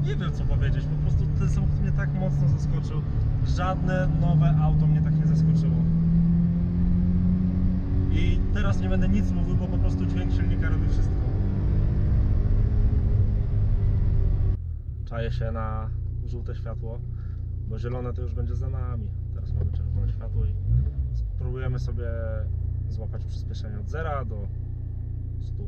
nie wiem co powiedzieć, po prostu ten samochód mnie tak mocno zaskoczył. Żadne nowe auto mnie tak nie zaskoczyło. I teraz nie będę nic mówił, bo po prostu dźwięk silnika robi wszystko. Czaję się na żółte światło, bo zielone to już będzie za nami. Teraz mamy czerwone światło i spróbujemy sobie złapać przyspieszenie od 0 do 100.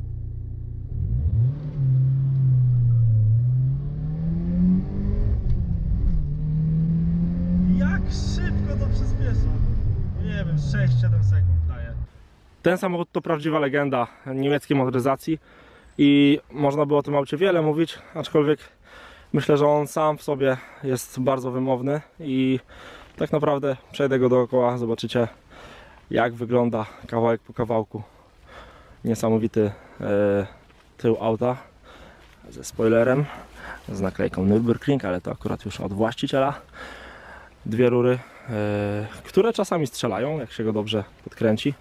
Jak szybko to przyspiesza? Nie wiem, 6-7 sekund daje. Ten samochód to prawdziwa legenda niemieckiej motoryzacji i można by o tym aucie wiele mówić, aczkolwiek myślę, że on sam w sobie jest bardzo wymowny i tak naprawdę przejdę go dookoła, zobaczycie jak wygląda kawałek po kawałku. Niesamowity tył auta ze spoilerem, z naklejką Nürburgring, ale to akurat już od właściciela. Dwie rury, które czasami strzelają, jak się go dobrze podkręci.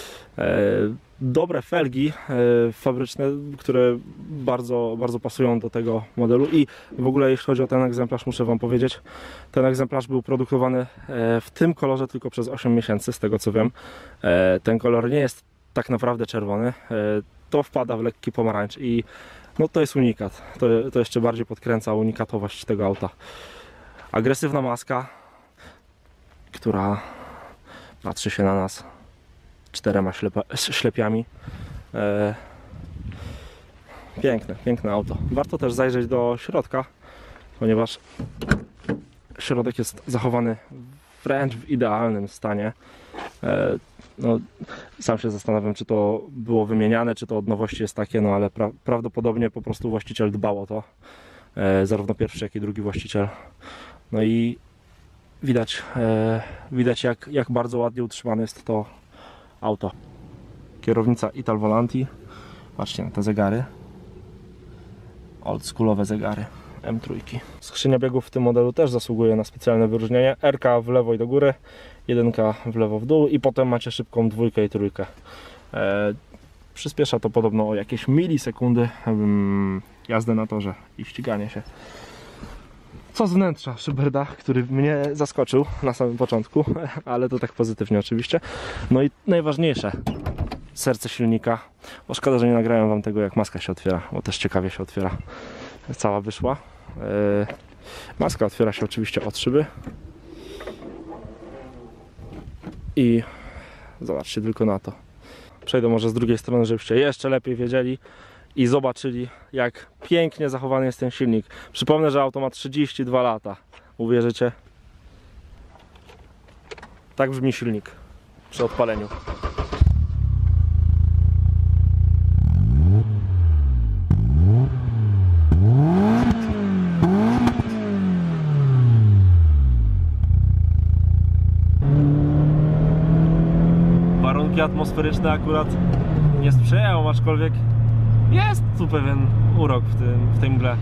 Dobre felgi fabryczne, które bardzo pasują do tego modelu i w ogóle jeśli chodzi o ten egzemplarz, muszę wam powiedzieć, ten egzemplarz był produkowany w tym kolorze tylko przez 8 miesięcy, z tego co wiem. Ten kolor nie jest tak naprawdę czerwony, to wpada w lekki pomarańcz i no to jest unikat, to jeszcze bardziej podkręca unikatowość tego auta. Agresywna maska, która patrzy się na nas 4 ślepiami. Piękne auto. Warto też zajrzeć do środka, ponieważ środek jest zachowany wręcz w idealnym stanie. No, sam się zastanawiam, czy to było wymieniane, czy to od nowości jest takie, no ale prawdopodobnie po prostu właściciel dbał o to. Zarówno pierwszy, jak i drugi właściciel. No i widać jak bardzo ładnie utrzymane jest to auto. Kierownica Ital Volanti. Patrzcie na te zegary. Oldschoolowe zegary M3. Skrzynia biegów w tym modelu też zasługuje na specjalne wyróżnienie. RK w lewo i do góry, 1 w lewo w dół i potem macie szybką 2 i 3. Przyspiesza to podobno o jakieś milisekundy jazdę na torze i ściganie się. Co z wnętrza szyberdach, który mnie zaskoczył na samym początku, ale to tak pozytywnie oczywiście. No i najważniejsze, serce silnika. Bo szkoda, że nie nagrałem wam tego, jak maska się otwiera, bo też ciekawie się otwiera. Cała wyszła. Maska otwiera się oczywiście od szyby. I zobaczcie tylko na to. Przejdę może z drugiej strony, żebyście jeszcze lepiej wiedzieli i zobaczyli, jak pięknie zachowany jest ten silnik. Przypomnę, że auto ma 32 lata. Uwierzycie? Tak brzmi silnik przy odpaleniu. Warunki atmosferyczne akurat nie sprzyjają, aczkolwiek jest tu pewien urok w tej mgle.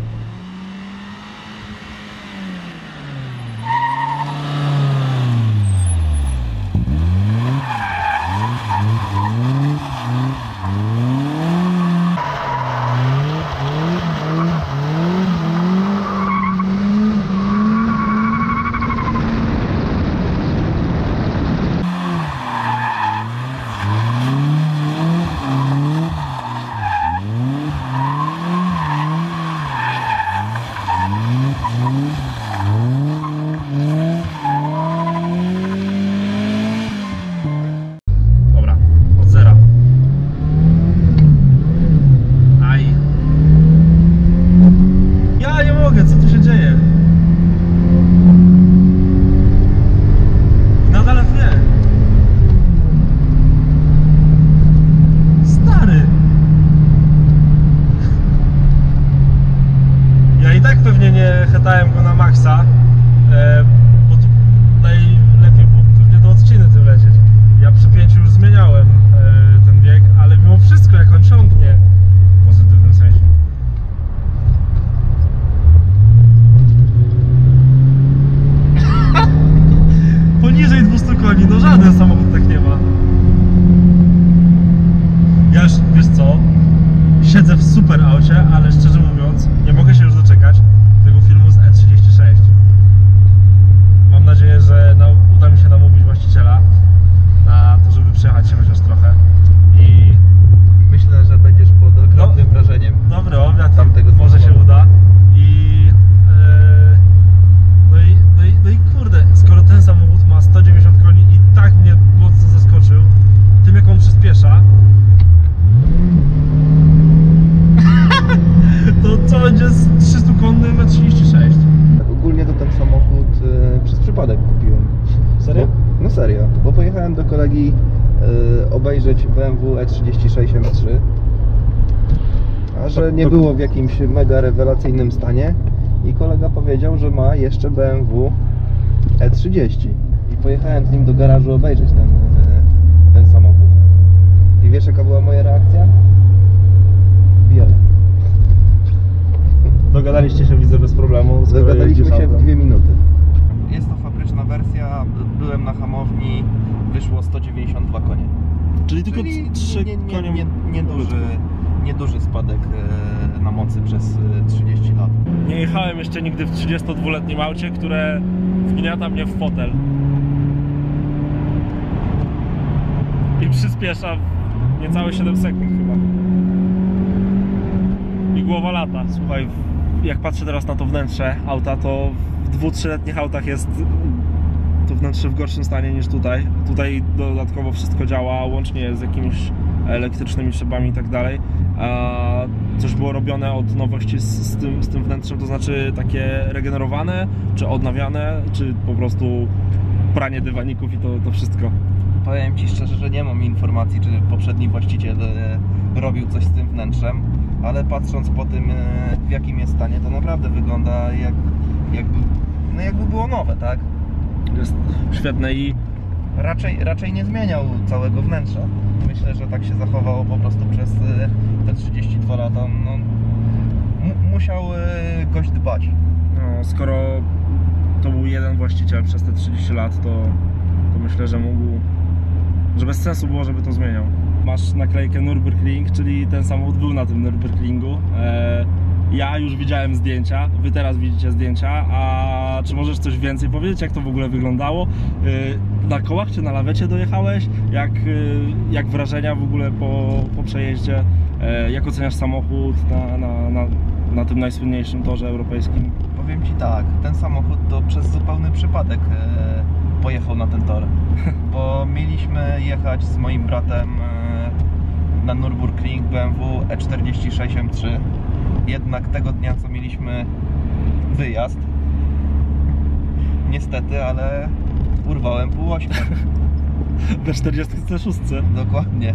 Chetałem go na maksa, bo tu najlepiej było pewnie do odciny tym lecieć. Ja przy 5 już zmieniałem ten bieg, ale mimo wszystko jak on ciągnie w pozytywnym sensie. Poniżej 200 koni, no żaden samochód tak nie ma. Ja już, wiesz co, siedzę w super aucie, ale szczerze mówiąc nie mogę się już doczekać tego filmu. przypadek kupiłem. Serio? No serio, bo pojechałem do kolegi obejrzeć BMW E36 M3, a że nie było w jakimś mega rewelacyjnym stanie i kolega powiedział, że ma jeszcze BMW E30 i pojechałem z nim do garażu obejrzeć ten samochód. I wiesz, jaka była moja reakcja? Biorę. Dogadaliście się, widzę, bez problemu. Dogadaliśmy się w 2 minuty. Jest to fabryczna wersja, byłem na hamowni, wyszło 192 konie. Czyli tylko 3 konie. Nieduży spadek na mocy przez 30 lat. Nie jechałem jeszcze nigdy w 32-letnim aucie, które wgniata mnie w fotel. I przyspiesza w niecałe 7 sekund chyba. I głowa lata. Słuchaj, jak patrzę teraz na to wnętrze auta, to w 2-3-letnich autach jest to wnętrze w gorszym stanie niż tutaj. Tutaj dodatkowo wszystko działa, łącznie z jakimiś elektrycznymi szybami i tak dalej. Coś było robione od nowości z tym wnętrzem, to znaczy takie regenerowane, czy odnawiane, czy po prostu pranie dywaników i to wszystko? Powiem Ci szczerze, że nie mam informacji, czy poprzedni właściciel robił coś z tym wnętrzem, ale patrząc po tym, w jakim jest stanie, to naprawdę wygląda jakby było nowe, tak? Jest świetne i raczej nie zmieniał całego wnętrza. Myślę, że tak się zachowało po prostu przez te 32 lata. No, musiał gość dbać. no, skoro to był jeden właściciel przez te 30 lat, to myślę, że bez sensu było, żeby to zmieniał. Masz naklejkę Nürburgring, czyli ten samochód był na tym Nürburgringu. Ja już widziałem zdjęcia, wy teraz widzicie zdjęcia, a czy możesz coś więcej powiedzieć, jak to w ogóle wyglądało? Na kołach czy na lawecie dojechałeś? Jak wrażenia w ogóle po przejeździe? Jak oceniasz samochód na tym najsłynniejszym torze europejskim? Powiem Ci tak, ten samochód to przez zupełny przypadek pojechał na ten tor, bo mieliśmy jechać z moim bratem na Nürburgring BMW E46 M3. Jednak tego dnia, co mieliśmy wyjazd, niestety, ale urwałem półośkę. We 46. Dokładnie.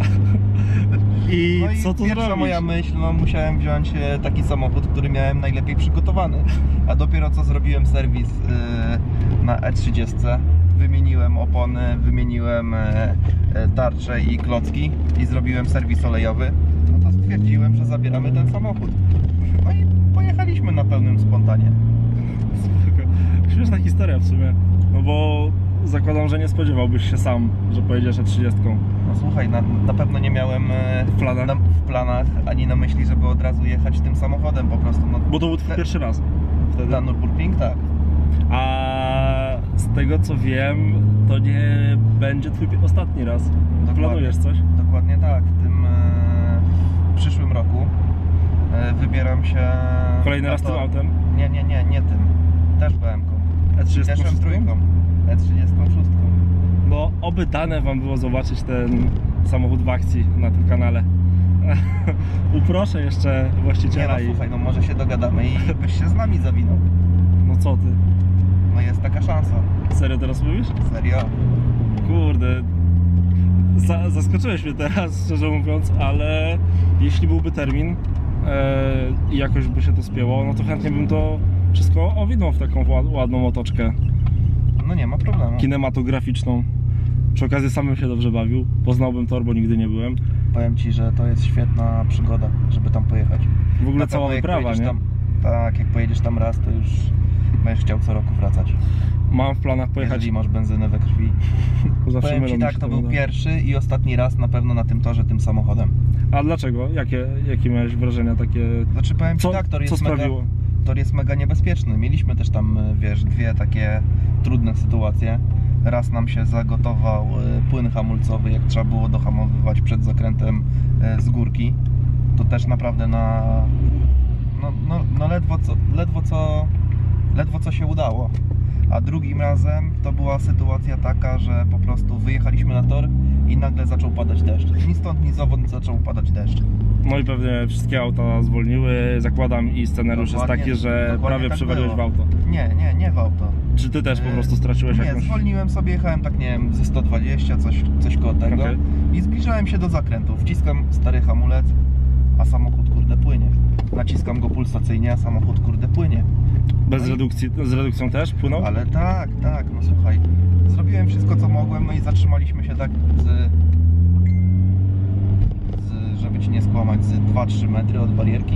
I no co i to pierwsza zrobić? moja myśl, no musiałem wziąć taki samochód, który miałem najlepiej przygotowany. A dopiero co zrobiłem serwis na E30, wymieniłem opony, wymieniłem tarcze i klocki i zrobiłem serwis olejowy, no to stwierdziłem, że zabieramy ten samochód. No i pojechaliśmy na pełnym spontanie. Śmieszna historia w sumie, no bo zakładam, że nie spodziewałbyś się sam, że pojedziesz E30. No słuchaj, na pewno nie miałem w planach ani na myśli, żeby od razu jechać tym samochodem po prostu. No, bo to był twój pierwszy raz wtedy? Na Nürburgring, tak. A z tego co wiem, to nie będzie twój ostatni raz. Dokładnie. Planujesz coś? Dokładnie tak. W przyszłym roku wybieram się... Kolejny raz tym autem? Nie tym. Też BMW. E36? Też M3. E36. No, oby dane wam było zobaczyć ten samochód w akcji na tym kanale. Uproszę jeszcze właściciela. Nie no, słuchaj, no może się dogadamy i byś się z nami zawinął. No co ty? No jest taka szansa. Serio teraz mówisz? Serio? Kurde, zaskoczyłeś mnie teraz, szczerze mówiąc, ale jeśli byłby termin i jakoś by się to spięło, no to chętnie bym to wszystko owinął w taką ładną otoczkę. No nie ma problemu. Kinematograficzną. Przy okazji sam bym się dobrze bawił. Poznałbym tor, bo nigdy nie byłem. Powiem Ci, że to jest świetna przygoda, żeby tam pojechać. W ogóle cała wyprawa, nie? Tak, jak pojedziesz tam raz, to już będziesz chciał co roku wracać. Mam w planach pojechać. Jeżeli masz benzynę we krwi. Powiem Ci tak, to był pierwszy i ostatni raz na pewno na tym torze, tym samochodem. A dlaczego? Jakie miałeś wrażenia takie? Znaczy powiem Ci tak, tor jest mega niebezpieczny. Mieliśmy też tam, wiesz, dwie takie trudne sytuacje. Raz nam się zagotował płyn hamulcowy, jak trzeba było dohamowywać przed zakrętem z górki. To też naprawdę ledwo co się udało. A drugim razem to była sytuacja taka, że po prostu wyjechaliśmy na tor i nagle zaczął padać deszcz. Ni stąd, ni zowąd zaczął padać deszcz. No i pewnie wszystkie auta zwolniły, zakładam, i scenariusz jest taki, że dokładnie prawie tak przywaliłeś było. w auto. Nie w auto. Czy ty też po prostu straciłeś Nie, jakąś... zwolniłem sobie, jechałem tak, nie wiem, ze 120, coś koło tego. Okej. I zbliżałem się do zakrętu. Wciskam stary hamulec, a samochód kurde płynie. Naciskam go pulsacyjnie, a samochód kurde płynie. Bez redukcji, z redukcją też płynął? Ale tak, no słuchaj, zrobiłem wszystko co mogłem, no i zatrzymaliśmy się tak żeby ci nie skłamać, z 2-3 metry od barierki.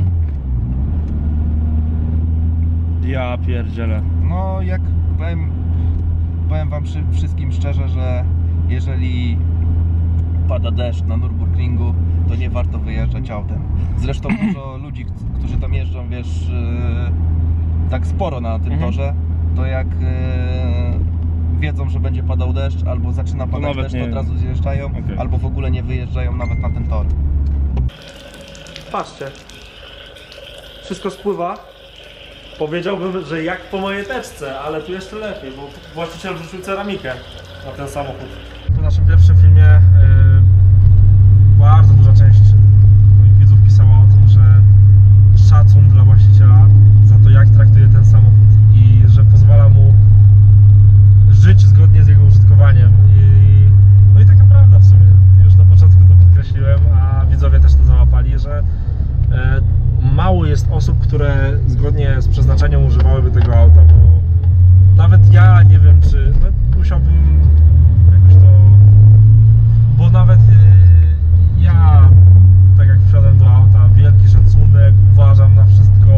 Ja pierdzielę. No jak powiem wam wszystkim szczerze, że jeżeli pada deszcz na Nürburgringu, to nie warto wyjeżdżać autem. Zresztą dużo ludzi, którzy tam jeżdżą, wiesz, tak sporo na tym torze, to jak wiedzą, że będzie padał deszcz, albo zaczyna padać deszcz, to od razu zjeżdżają, albo w ogóle nie wyjeżdżają nawet na ten tor. Patrzcie, wszystko spływa. Powiedziałbym, że jak po mojej teczce, ale tu jeszcze lepiej, bo właściciel wrzucił ceramikę na ten samochód. W naszym pierwszym filmie bardzo duża część moich widzów pisała o tym, że szacun dla właściciela za to, jak traktuje ten samochód i że pozwala mu żyć zgodnie z jego użytkowaniem. No i taka prawda w sumie. Już na początku to podkreśliłem, a widzowie też to załapali, że mało jest osób, które zgodnie z przeznaczeniem używałyby tego auta, bo nawet ja nie wiem, czy musiałbym jakoś to, bo nawet ja, tak jak wsiadłem do auta, wielki szacunek, uważam na wszystko,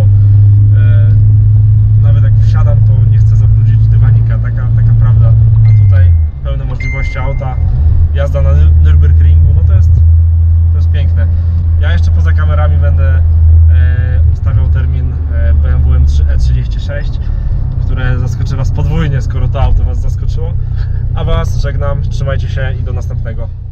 nawet jak wsiadam, to nie chcę zabrudzić dywanika, taka prawda, a tutaj pełne możliwości auta, jazda na Nürburgringu, no to jest piękne. Ja jeszcze poza kamerami będę ustawiał termin BMW M3 E36, które zaskoczy Was podwójnie, skoro to auto Was zaskoczyło. A Was żegnam, trzymajcie się i do następnego.